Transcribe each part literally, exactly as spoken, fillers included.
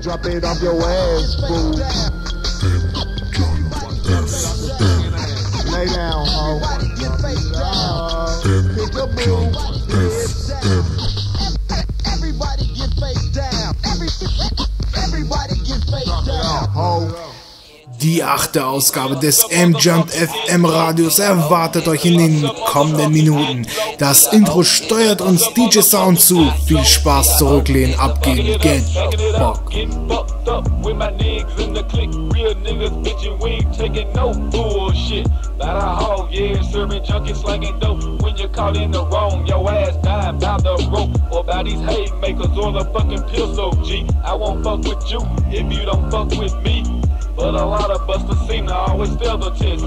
drop it off your ass, fool. M-Junk F M. Lay down, ho. M-Junk F M. Everybody get face down. Everybody get face down, ho. Die achte Ausgabe des M-Junk F M Radios erwartet euch in den kommenden Minuten. Das Intro steuert uns D J Sound zu. Viel Spaß, zurücklehnen, abgehen, get Bock. But a lot of busters seem to always fail the test.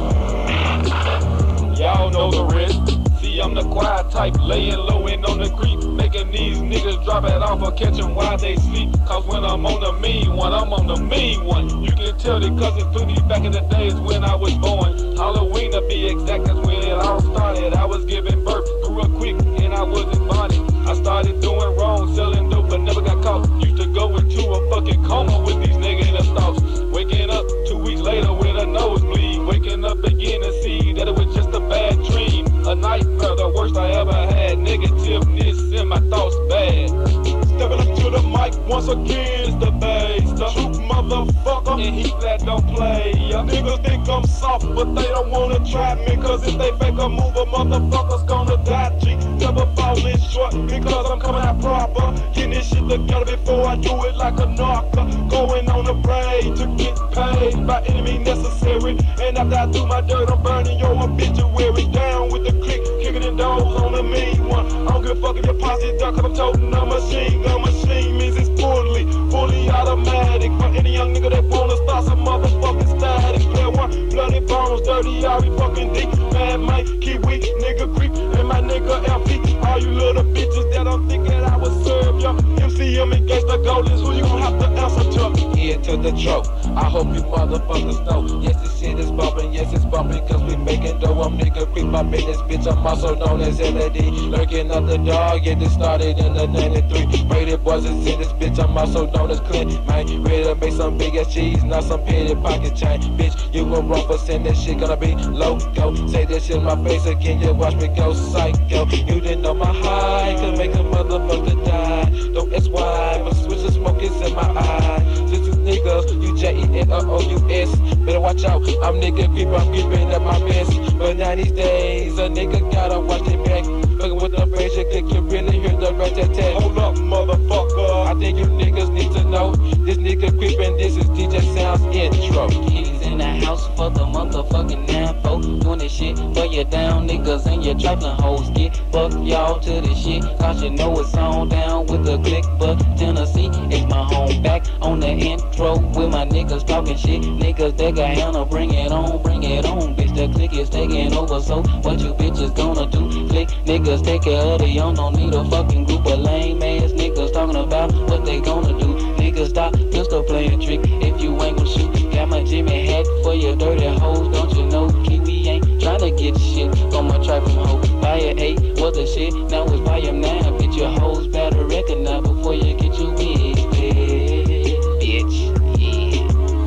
Y'all know the rest. See, I'm the quiet type, laying low and on the creep, making these niggas drop it off or catch them while they sleep. Cause when I'm on the mean one, I'm on the mean one. You can tell it cause it flew me back in the days when I was born. Halloween to be exact, that's when it all started. I was giving birth, grew up quick and I wasn't bonded. I started doing wrong, selling dope but never got caught. Used to go into a fucking coma with these niggas in the thoughts. Waking up two weeks later with a nosebleed. Waking up again to see that it was just a bad dream. A nightmare, the worst I ever had. Negativeness in my thoughts bad. Stepping up to the mic once again is the bass. The truth motherfucker, and he that don't play. Y'all niggas think I'm soft, but they don't wanna try me. Cause if they fake a move, a motherfucker's gonna die. G, never falling short because I'm coming out proper. Getting this shit together before I do it like a knocker. Going on a parade to get paid by any means necessary. And after I do my dirt, I'm burning your obituary. Down with the click, kicking in doors on the mean one. I don't give a fuck if your posse duck, cause I'm toting a machine gun. Machine means it's fully, fully automatic. For any young nigga that wanna start some motherfucking static. Play one, bloody bones, dirty, all we fucking deep. Mad Mike, Kiwi, nigga creep, and my nigga L P. All you little bitches that don't think that I would serve ya. M C M and Gangsta Gold is who you gon' have to answer to. Here to the trope, I hope you motherfuckers know. Yes, this shit is bumping, yes, it's bumping, cause we making dough. I'm nigga creep up in this bitch, I'm also known as L A D. Lurking up the dog, yeah, this started in the ninety-three. Rated boys is in this bitch, I'm also known as Clint. Man, ready to make some big ass cheese, not some petty pocket chain. Bitch, you gon' run for sin, that shit gonna be loco. Say this shit in my face again, you watch me go psycho. You didn't know my high could make a motherfucker die. Don't ask why, but switch the smoke is in my eye. Since you niggas, you J E N O U S. Better watch out, I'm nigga creep, I'm creeping at my best. But now these days, a nigga gotta watch their back. Fucking with the pressure click, you really hear the rat-tat-tat. Hold up, motherfucker, I think you niggas need to know. This nigga creeping, this is D J Sound's intro. He's in the house for the motherfucking info. Doing this shit for your down niggas and your trifling hoes. Get fuck y'all to this shit, cause you know it's on down with the click. But Tennessee is my home. Back on the intro with my niggas talking shit. Niggas that got handle, bring it on, bring it on. Bitch, the click is taking over, so what you bitches gonna do? Click, niggas take care of the young, don't need a fucking group of lame ass niggas talking about what they gonna do. Niggas stop pistol playing trick if you ain't gon' shoot. Got my Jimmy hat for your dirty hoes, don't you know? Kiwi ain't tryna get shit on my trifling hoe. Fire eight was a shit, now it's volume nine. Bitch, your hoes better recognize before you get your wig, bitch. Yeah.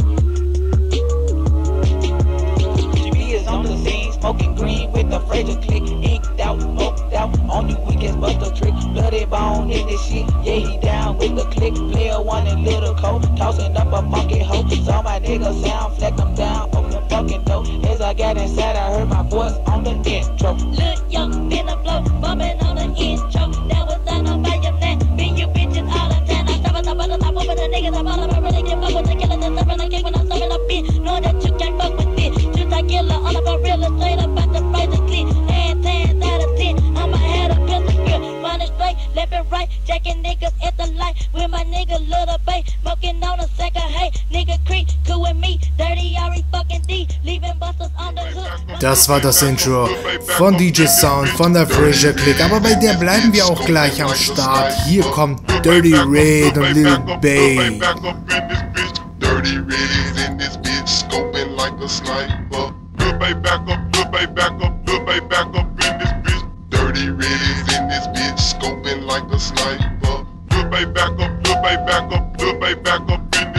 G B is on the scene, smoking green with the Fraser click, inked out, smoked out. On you weak as buster trick, bloody bone in this shit. Yeah, he down with the click, player one and little coat, tossing up a funky hoe. Saw my nigga sound, fleck them down on the fucking door. As I got inside, I heard my voice on the intro. Look young, been a flow, bumping on the intro. That was done on by your plan. Been you bitches all the time. I'm stopping up on the top over the niggas. I'm all about really give fuck with the killer. That's something I kick when I'm serving a beat. Know that you can't fuck with this. Just like killer, all about real estate, about the price of clean. And ten out of ten, I'ma have a pistol girl. Running straight, left and right, jacking niggas at the light. With my nigga Little Bay, smoking on a sack of hay. Nigga Creek, cool with me, dirty Ari fucking D. Leaving busters on the hood. Das war das Intro von D J Sound, von der Fraser Click. Aber bei der bleiben wir auch gleich am Start. Hier kommt Dirty Red und Lil Bay. Dirty Red is in this bitch, scoping like a sniper. Lil Bay back up, Lil Bay back up, Lil Bay back up in this bitch. Dirty Red is in this bitch, scoping like a sniper. Lil Bay back up, Lil Bay back up, Lil Bay back up in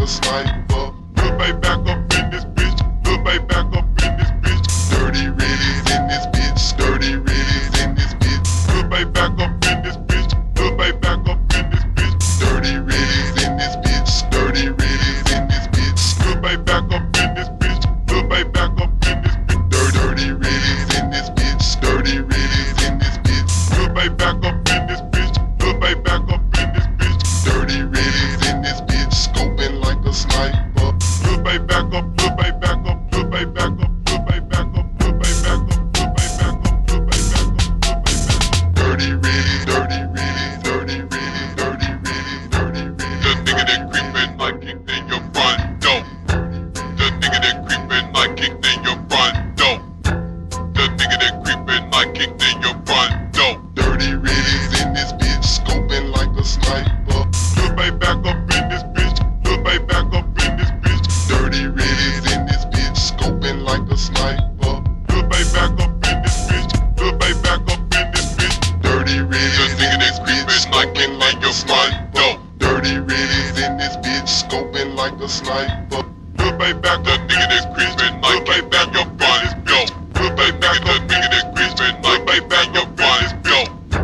a sniper. Lil' baby back up in this bitch. Lil' baby back up in this bitch. Dirty Reddy's in this bitch. Dirty Reddy's in this bitch. Lil' baby back up in this bitch. Lil' baby back up in this bitch. Dirty Reddy's in this bitch. Dirty Reddy's in this bitch. Lil' baby back up in this bitch. Lil' baby back up in this bitch. Dirty Reddy's in this bitch. Dirty Reddy's in this bitch. Lil' baby back up in this bitch. Lil' baby back up in this bitch. Dirty Reddy's in this bitch. Scoping like a sniper. Lil' baby back up. Lil' baby back up. Lil' baby back up. Lil' baby back up. Lil' baby back up. Lil' baby back up. Lil' baby back up. Lil' baby back up. Dirty Reddy's. Dirty Reddy's. Dirty Reddy's. Dirty Reddy's. Dirty Reddy's. The nigga that creepin' like kicked in your front door. The nigga that creepin' like kicked in your front door. The nigga that creepin' like kicked in your front door. Dirty Reddy's in this bitch, scoping like a sniper. Lil' baby back up in this bitch. Lil' baby back up in this bitch. Dirty Reddy's in this bitch, scoping like a sniper. Lil' baby back up in this bitch. Lil' baby back up in this bitch. Dirty Reddy's, the nigga that creepin' like kicked in your front door. Dirty Reddy's in this bitch, scoping like a sniper. Lil' baby back, the nigga that creepin' like kicked in your front door. Lil' baby back, the nigga that creepin' like kicked in your front door.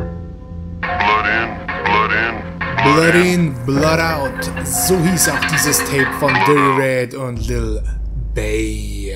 Blood in, blood in. Blood in, Blood out. So hieß auch dieses Tape von Dirty Red und Lil Bay.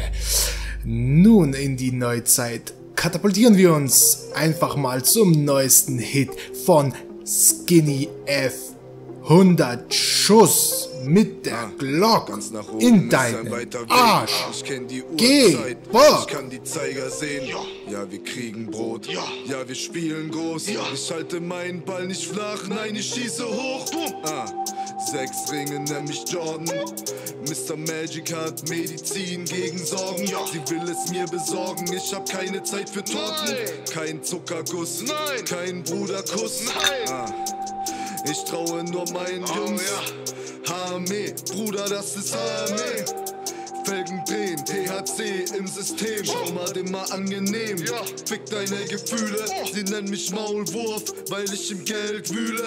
Nun in die Neuzeit katapultieren wir uns einfach mal zum neuesten Hit von Skinny F. hundert Schuss mit der Glock Ganz nach oben in ist ein deinen weiter Weg. Arsch. Ich kenn die Geh, Uhrzeit, boah. ich kann die Zeiger sehen. Ja, ja wir kriegen Brot. Ja, ja wir spielen groß. Ja. Ich halte meinen Ball nicht flach, nein, ich schieße hoch. Ah, sechs Ringe, nenn mich Jordan. Mister Magic hat Medizin gegen Sorgen. Ja. Sie will es mir besorgen, ich hab keine Zeit für Torten. Nein. Kein Zuckerguss, nein. Kein Bruderkuss. Nein. Ah. Ich traue nur meinen oh, Jungs. Ja. H M E, Bruder, das ist H M E. Felgen drehen, T H C im System. Schau mal dem mal angenehm. Ja. Fick deine Gefühle. Oh. Sie nennen mich Maulwurf, weil ich im Geld wühle.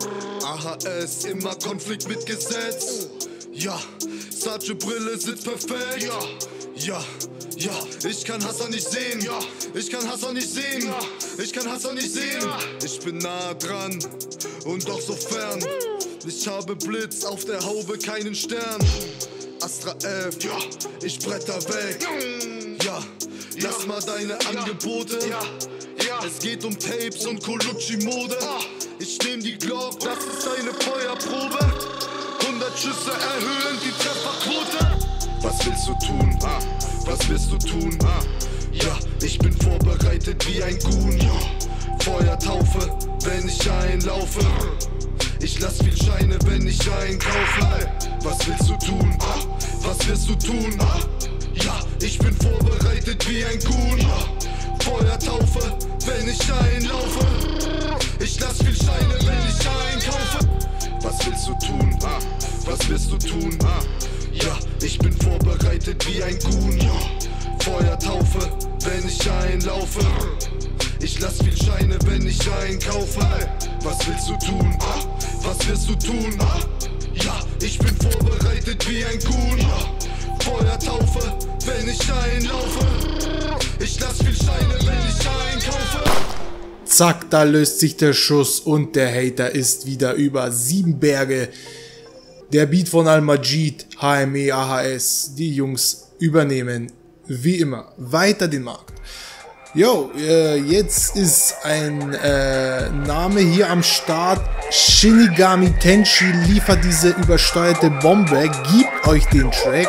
A H S, immer Konflikt mit Gesetz. Ja, Sache Brille sitzt perfekt. Ja, ja. Ja, ich kann Hassan nicht sehen. Ja, ich kann Hassan nicht sehen. Ja, ich kann Hassan nicht sehen. Ja. Ich bin nah dran und doch so fern. Ich habe Blitz auf der Haube, keinen Stern. Astra F, ja, ich bretter weg. Ja, lass mal deine Angebote. Ja, ja. Es geht um Tapes und Colucci-Mode. Ich nehm die Glock, das ist eine Feuerprobe. hundert Schüsse erhöhen die Trefferquote. Was willst du tun? Ah. Was willst du tun? Ah. Ja, ich bin vorbereitet wie ein Goon. Ja. Feuertaufe, wenn ich einlaufe. Ich lass viel Scheine, wenn ich einkaufe. Was willst du tun? Ah. Was willst du tun? Ah. Ja, ich bin vorbereitet wie ein Goon. Ja. Feuertaufe, wenn ich einlaufe. Ich lass viel Scheine, wenn ich einkaufe. Was willst du tun? Ah. Was willst du tun? Ah. Ja, ich bin vorbereitet wie ein Goon. Ja. Feuertaufe, wenn ich einlaufe. Ich lass viel Scheine, wenn ich einkaufe. Was willst du tun? Ah. Was willst du tun? Ah. Ja, ich bin vorbereitet wie ein Goon. Ja. Feuertaufe, wenn ich einlaufe. Ich lass viel Scheine, wenn ich einkaufe. Zack, da löst sich der Schuss und der Hater ist wieder über sieben Berge. Der Beat von Al-Majid, H M E, A H S, die Jungs übernehmen wie immer weiter den Markt. Jo, äh, jetzt ist ein äh, Name hier am Start. Shinigami Tenchi liefert diese übersteuerte Bombe. Gibt euch den Track.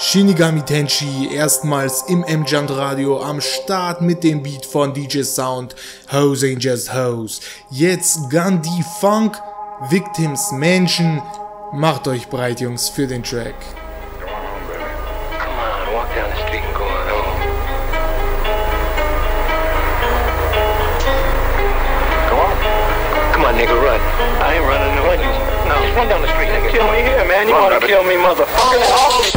Shinigami Tenchi erstmals im M-Jump Radio am Start mit dem Beat von D J Sound, Hoes Ain't Just Hoes. Jetzt Gandhi Funk, Victims Mansion. Macht euch bereit, Jungs, für den Track. Nigga, run. I ain't running to run you. No, just run down the street, nigga. Kill me here, man. You run, wanna kill me, motherfucker?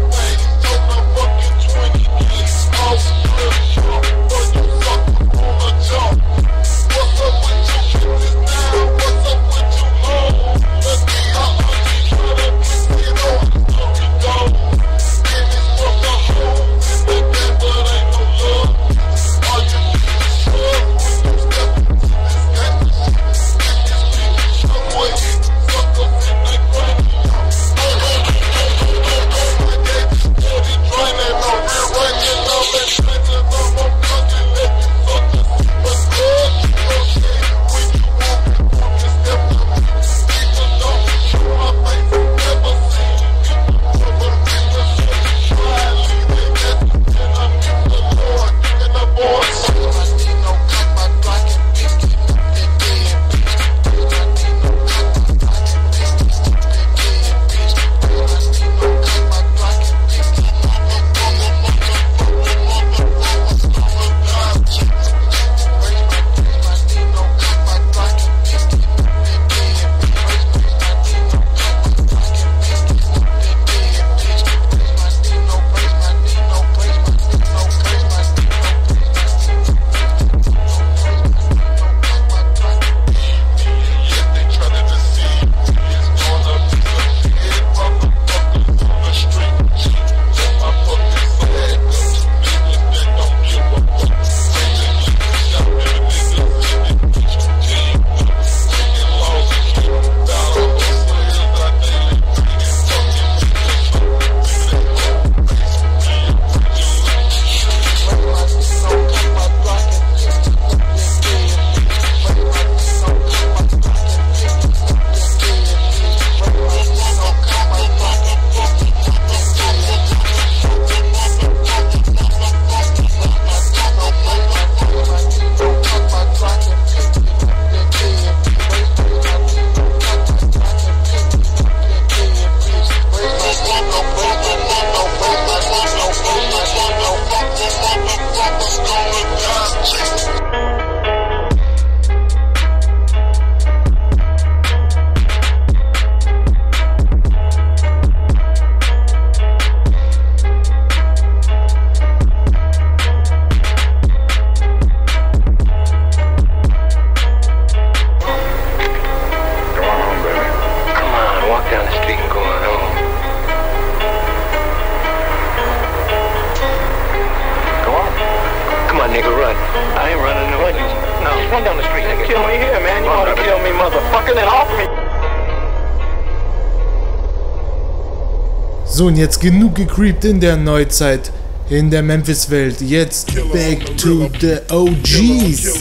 So, und jetzt genug gecreept in der Neuzeit, in der Memphis-Welt. Jetzt back to the O Gs.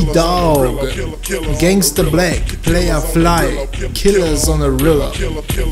V-Dog, Gangsta Black, Player Fly, Killers on the Rilla. Damn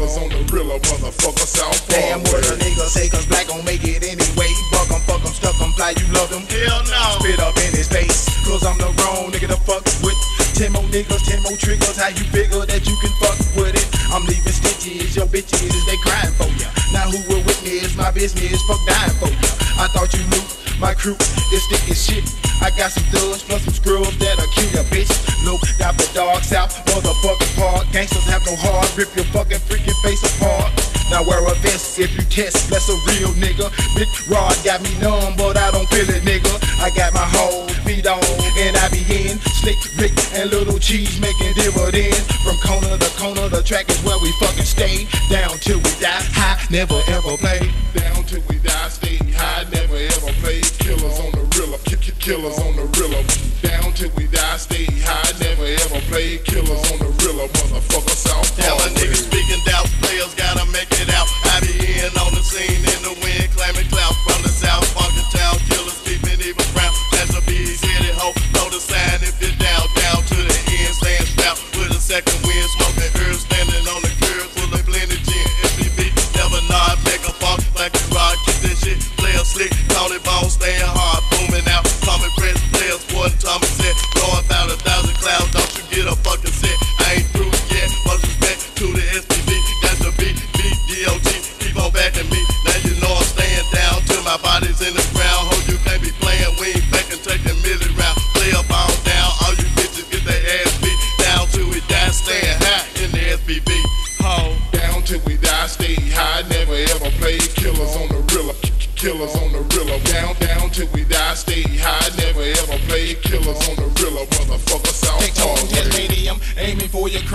what a nigga say, cause black gon' make it anyway. Buck 'em, fuck 'em, stuck 'em, fly, you love 'em. Hell no. Spit up in his face, cause I'm the wrong nigga to fuck with. Ten more niggas, ten more triggers, how you figure that you can fuck with it? I'm leaving stitches, your bitches, they crying for ya. Now who will witness my business, fuck dying for ya. I thought you knew, my crew is thick as shit. I got some thugs plus some scrubs that'll kill ya, bitch. Look, got the dog south, motherfucking park. Gangsters have no heart, rip your fucking freaking face apart. Now wear a vest if you test, that's a real nigga. Big Rod got me numb, but I don't feel it, nigga. I got my whole feet on, and I be in Slick Rick and Little Cheese making dividends. From corner to corner, the track is where we fucking stay. Down till we die, high, never ever play. Down till we die, stay high, never ever play. Killers on the Rilla, killers on the Rilla. Down till we die, stay high, never ever play. Killers on the Rilla, motherfucker, South Park. Tell a nigga speaking doubt, players gotta make it out. I be in on the scene in the wind, claiming clout from the south, funkin' town, killers keeping even round. That's a bees, hit it, hope, know the sign if you're down, down to the end, staying strapped with a second wind, smoking herb, standing on the curb full of plenty gin. F B B, never nod, make a funk like a rock.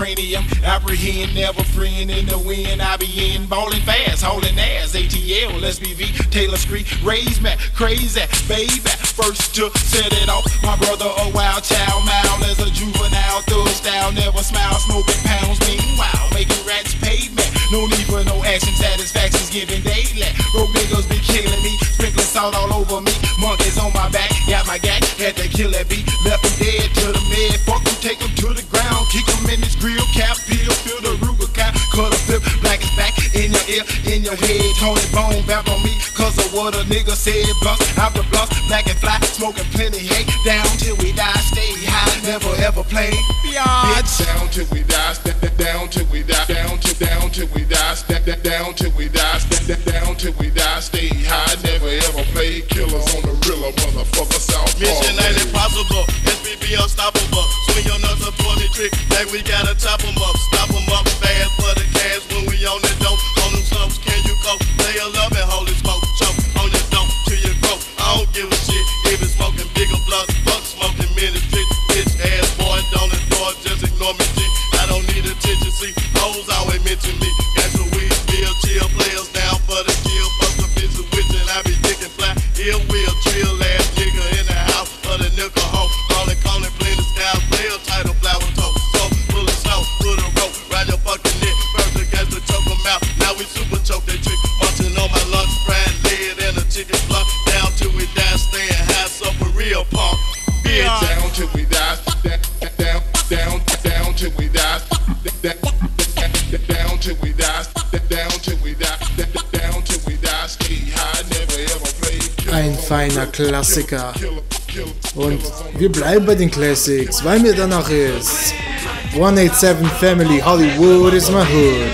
cranium. Apprehend, never friend in the wind. I be in ballin' fast, hauling ass. A T L, S P V, Taylor Street, raise me, crazy, baby. First to set it off, my brother a wild child, mild as a juvenile, thug style, never smile, smoking pounds, meanwhile, making rats pay me. No need for no action, satisfaction's given daily. Broke niggas be killing me, sprinkling salt all over me. Monkeys on my back, got my gat, had to kill that beat. Left him dead to the med, fuck him, take him to the ground. Kick him in his grill, cap, peel, fill the Rubicon. Cut a flip, black is back, in your ear, in your head. Tony Bone, back on me, cause of what a nigga said. Blunts, out the blunts, black and fly, smoking plenty hate. Down till we die, stay high, never ever play. Bitch, down till we die, step that down till we die, down till down till we die, step that down till we die, step that down till we die, stay high, never ever play. Killers on the real, motherfucker, South Park. Mission ain't impossible, S B B unstoppable. Swing your nuts up for the trick, like we gotta chop 'em up, stop 'em up fast for the cash when we on the dope. On them slopes, can you go? Lay a love and hold it smoke, choke on your dope till you grow. I don't give a shit if it's smoking bigger blunts, fuck smoking ministry, bitch ass boy, don't ignore, just ignore me, G. I don't need attention, see, hoes always mention me. Got some weed, bill, chill, players down for the kill, bust a bitch a witch and I be dickin' fly. Ill will, chill ass nigga in the house of the nickel home. Callin', callin', plain the style, player title, flower toe. So, full of snow, put a rope, ride your fucking neck. First against the choke 'em out, now we super choke that trick. Munching on my lunch, fried lead and a chicken blunt. Down till we die, staying high, so for real punk. Bitch, down till we die, down, down, down till we die, down till we die, down till we die, down till we die, stay high, never ever play. Ein feiner Klassiker. Und wir bleiben bei den Classics, weil mir danach ist. one eighty-seven Family, Hollywood is my hood.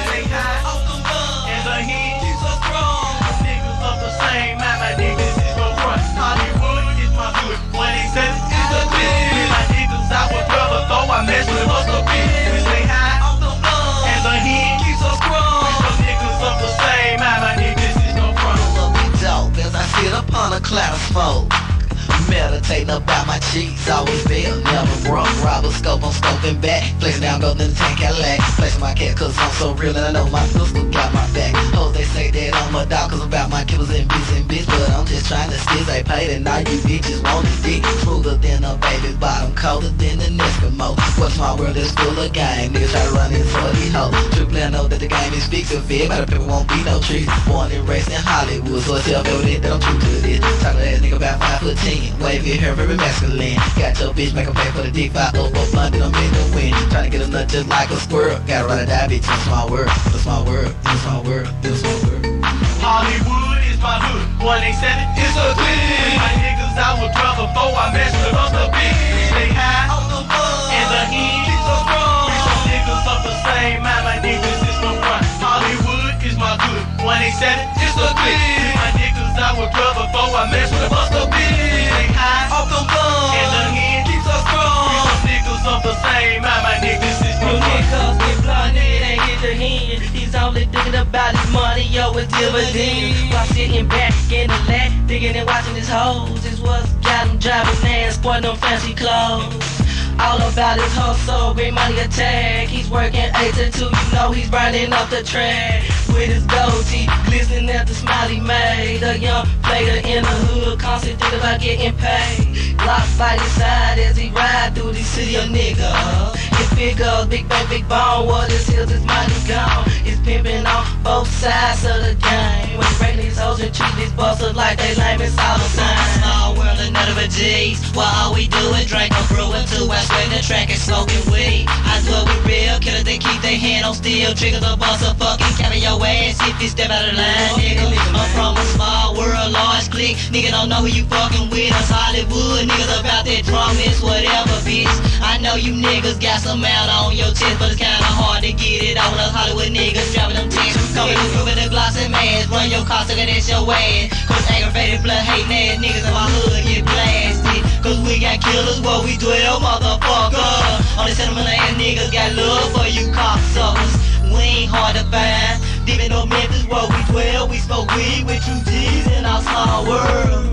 Upon a cloud of smoke, meditating about my cheeks, always there, never broke. Robber scope, I'm scoping back, flexing down, go in the tank, Cadillac. Flexing my cat, cause I'm so real, and I know my sister got my back. Hoes, they say that I'm a dog, cause about my killers and bitch and bitch, but I'm just trying to skizz, they paid, and all you bitches want is dick. Smoother than a baby bottom, colder than an Eskimo. What's my world is full of game, niggas try to run in for these hoes. Triple I know that the game is fixed, if everybody people won't be no trees. Born and raised in Hollywood, so it's self-evident that I'm true to this. Talk to that nigga about five foot ten, wavy hair, very masculine. Got your bitch, make her pay for the dick, five up, up, London, I'm in the wind. Tryna get a nut just like a squirrel. Gotta ride or die, bitch, it's my word, it's my word, it's my word, it's my word. Hollywood is my hood, one eighty-seven is a clip. My niggas I would drop before I mess with up the bitch. Stay high on the bud, and the heat is so strong. Some niggas up the same mind, my niggas is no front. Hollywood is my hood, one eighty-seven is a clip. My niggas I would drop before I mess with up the bitch. Stay high off the bud, and the heat is so strong. Some niggas up the same mind, my niggas is no front. Cause we blinded ain't hit the hand. He's only thinking about his money, yo, it's dividends. While sitting back in the lap, thinking and watching his hoes is what's got him driving and sporting them fancy clothes. All about his hustle, great money attack. He's working eight to two, you know he's burning up the track. With his gold teeth, glistening at the smile he made. A young player in the hood, constant thinking about getting paid. Locked by his side as he ride through the city of niggas. His figures, big bang, big bone, what his heels, his money gone. He's pimping on both sides of the game. When he breaking these hoes and treat these busters like they lame, it's all the same. Small world and none of a G's. While all we do is drink and brew and two I swear the track and smoking weed. I swear we real killers, they keep their hand on steel. Triggers a bust a fucking carry your ass if you step out of line, nigga. I'm from a small world, large clique. Nigga don't know who you fucking with. Us Hollywood niggas about that drum is whatever, bitch. I know you niggas got some out on your chest, but it's kinda hard to get it on us Hollywood niggas dropping them tents. Coming through with the gloss and mask, run your car so that it's your ass. Cause aggravated blood hating ass niggas in my hood get blasted. Cause we got killers where we dwell, motherfucker. All the sentimental ass niggas got love for you cocksuckers. We ain't hard to find. Deep in no Memphis where we dwell, we smoke weed with true G's in our small world.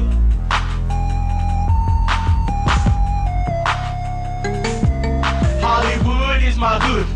Hollywood is my hood,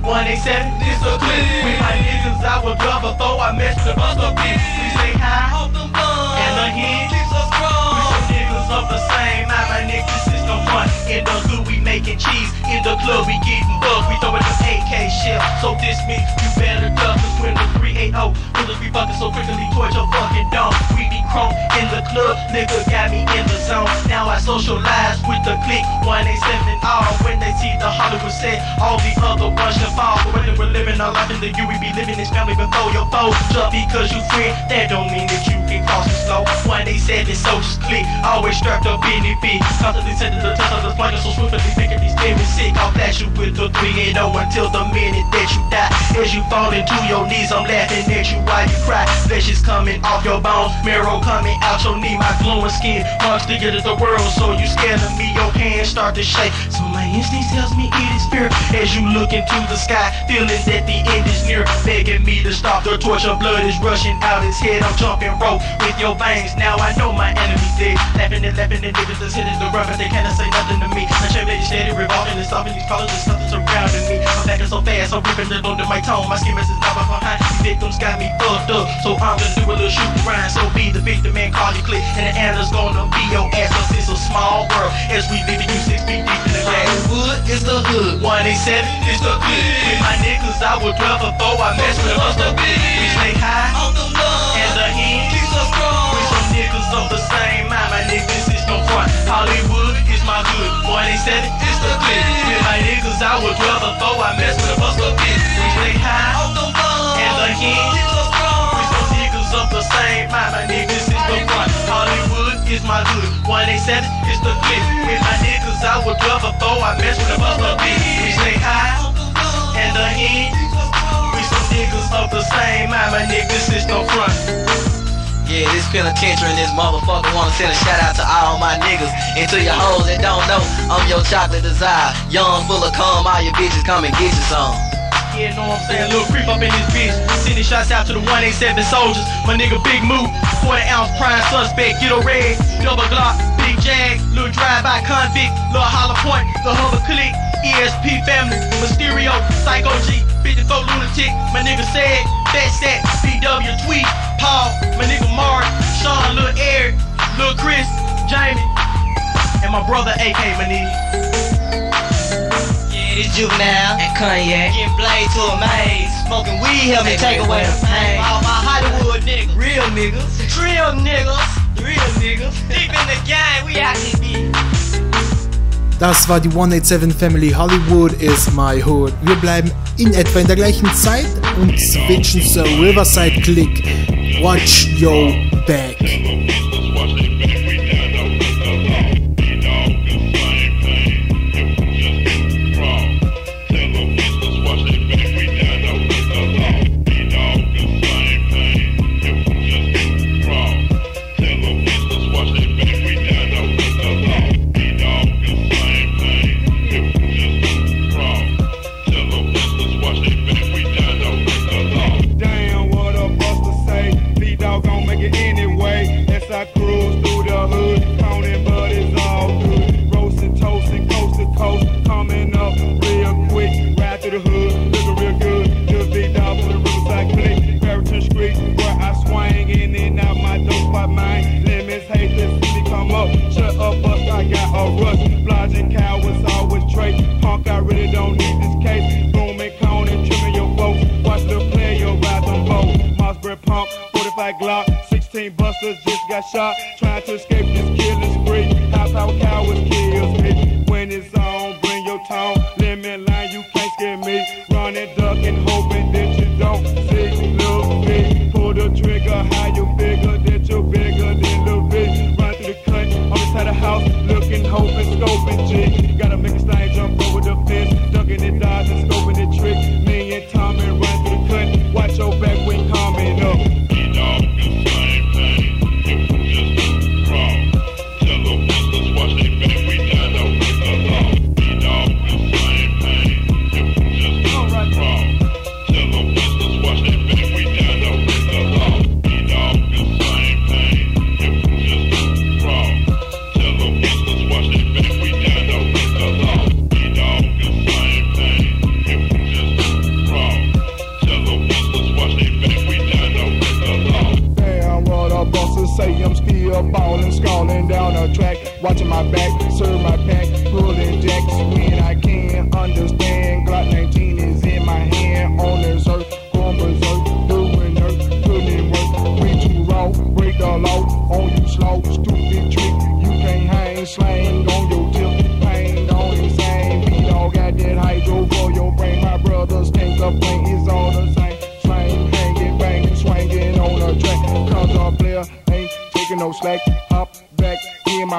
one eighty-seven, this a clip. With my niggas, I would love before I mess with the buster bitch. We say hi, and the hand keeps us strong. We some niggas of the same mind, my niggas is no fun. In the hood, we making cheese. In the club, we getting bugs. We throwing the A K shell. So this means you better duck, cause when the three eighty, bullets be fucking so quickly towards your fucking dome. We be chrome in the club, nigga got me in the zone. Now I socialize with the clique, one eighty-seven and all. When they see the Hollywood set, all the other ones should fall. But when we're living our life in the U, we be living this family before your foe. Just because you friend, that don't mean that you can cross it slow. one eighty-seven soldiers clique, always strapped up in the feet. Constantly sending the test of the splinters so swiftly making these demons sick. I'll flash you with the three eighty until the minute that you die. As you fall into your knees, I'm laughing at you while you cry. Flesh is coming off your bones, marrow coming out your knee. My glowing skin marks the end of the world, so you scared of me, your hands start to shake. So my instinct tells me it is fear. As you look into the sky, feeling that the end is near, begging me to stop. The torture blood is rushing out his head. I'm jumping rope with your veins. Now I know my enemy's dead. Laughing and laughing and niggas that's hitting the rough, but they cannot say nothing to me. The chain lady steady revolving and stopping these colors and stuff that's surrounding me. I'm backing so fast, I'm ripping it under my tone. My skin is not behind. These victims got me fucked up, so I'm gonna do a little shoot grind. So be the victim and call you click, and the answer's gonna be your ass. Cause it's a small world as we live in you six feet deep in the grass. Wood is the hood, one eighty-seven is the clip. With my niggas, I would dwell before I mess with a buster bitch. We stay high on the love, and the hand keeps us strong. We some niggas of the same mind, my niggas is no front. Hollywood is my hood, one eighty-seven is the clip. With my niggas, I would dwell before I mess with a buster bitch. We stay high on the love, and the hand keeps us strong. We some niggas of the same mind, my niggas is no front. Hollywood is my hood, one eighty-seven is the clip. With my niggas, I would dwell before I mess with a buster bitch. We stay high and the hand. We some niggas of the same mind, my niggas is no front. Yeah, this penitentiary and this motherfucker wanna send a shout out to all my niggas. And to your hoes that don't know, I'm your chocolate desire. Young, full of cum, all your bitches come and get you some. Yeah, know what I'm saying? Little creep up in this bitch. Sending shots out to the one eighty-seven soldiers. My nigga Big Moot, quarter ounce prime suspect, get a red, double Glock, big jag, little drive-by convict, little hollow point, the hover click, E S P family, Mysterio, Psycho G, fifty-four lunatic, my nigga said, Fat Stat, B W Tweet, Paul, my nigga Mark, Sean, Lil Eric, Lil Chris, Jamie, and my brother A K, my nigga. Yeah, it's Juvenile and Cognac, getting blade to a maze, smoking weed help me take away the pain. All my Hollywood niggas, real niggas, real niggas, real niggas, deep in the game, we out here be. Das war die one eighty-seven Family, Hollywood is my hood. Wir bleiben in etwa in der gleichen Zeit und switchen zur Riverside Click. Watch your back. Shot, trying to escape this killing spree. High power cowards kills me. When it's on, bring your tone. Limit line, you can't scare me. Running, ducking, hoping that you don't see. Look me, pull the trigger. How you figure that you're bigger than the bitch? Run through the cut on the side of the house, looking, hoping, scoping, G. Gotta make a slide jump over the fence, ducking and dodging, scoping the trick. Me and Tommy run through the cut. Watch your back when coming up. Tell them niggas watch they back, we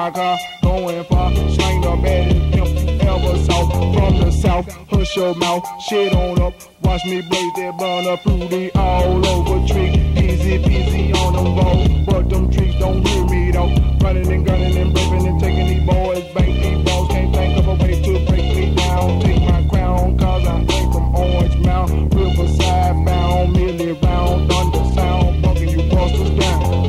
my car, going far. Slang the baddest pimp you ever saw. From the south, hush your mouth, shit on up. Watch me blaze that burner fruity all over trick. Busy, busy on them balls, but them tricks don't hear me though. Running and gunning and breaking and taking these boys back. These balls can't think of a way to break me down. Take my crown, cause I ain't from Orange Mound. Riverside bound, merely round, thunder sound, bucking you busters down.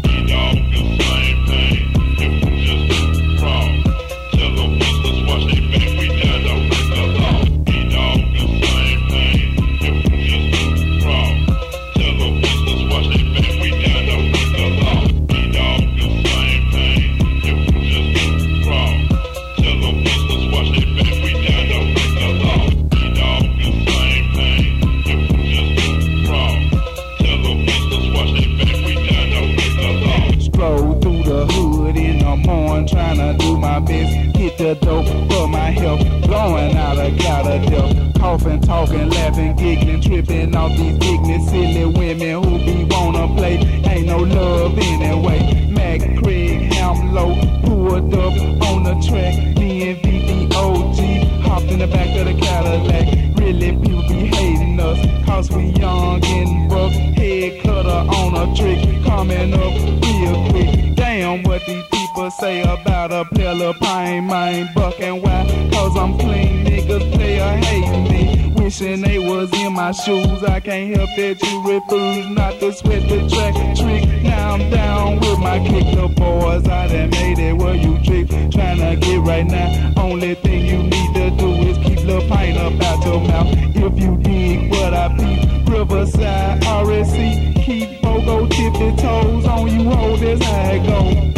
Tryna do my best, hit the dope for my health, blowing out a cloud of death. Coughing, talking, laughing, giggling, tripping off these ignorant, silly women who be wanna play. Ain't no love anyway. Mac, Craig, Hamlow, pulled up on the track. Me and V D O G hopped in the back of the Cadillac. Really, people be hating us, cause we young and buck. Head cutter on a trick, coming up real quick. Damn what these people say about a player pine, mine, buck and why? Cause I'm clean, niggas play or hate me. Wishing they was in my shoes. I can't help that you refuse not to sweat the track trick. Now I'm down with my kick, the boys. I done made it where you trick. Tryna get right now. Only thing you need to do is keep the pint up out your mouth. If you dig what I peep, Riverside, R S C, keep Bogo tippy toes on you, hold this how it go.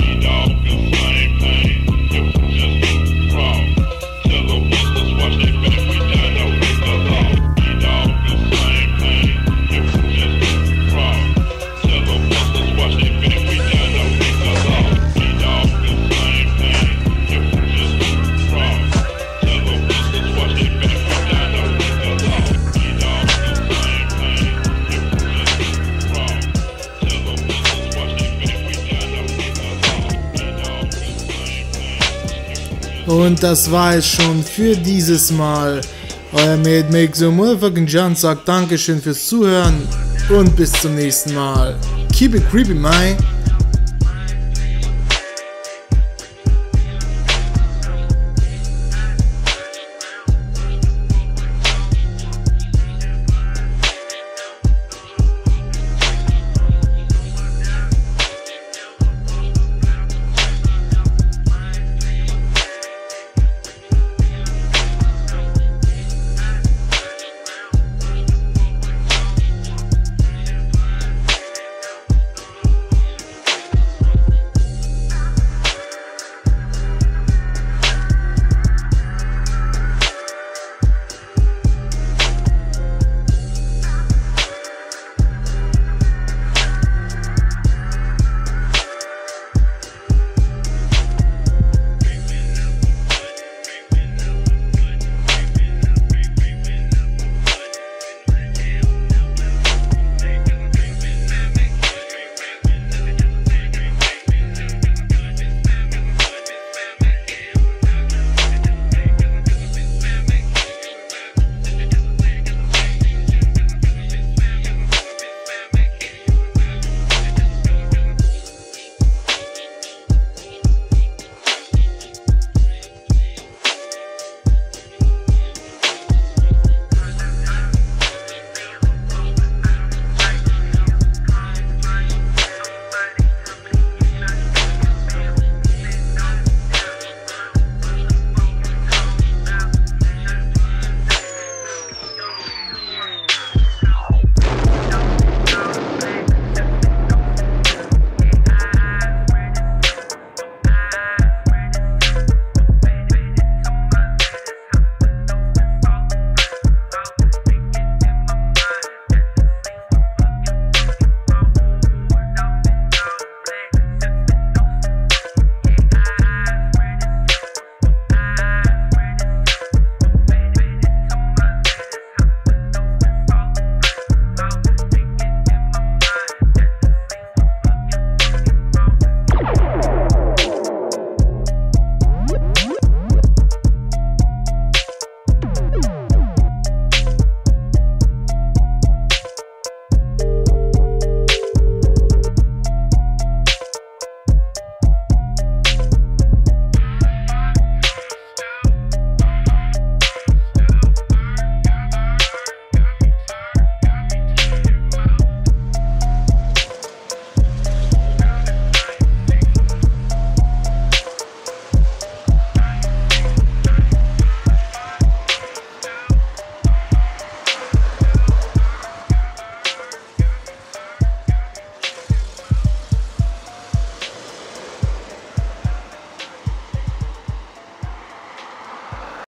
Und das war es schon für dieses Mal. Euer Made Make So Motherfucking John sagt Dankeschön fürs Zuhören und bis zum nächsten Mal. Keep it creepy, man.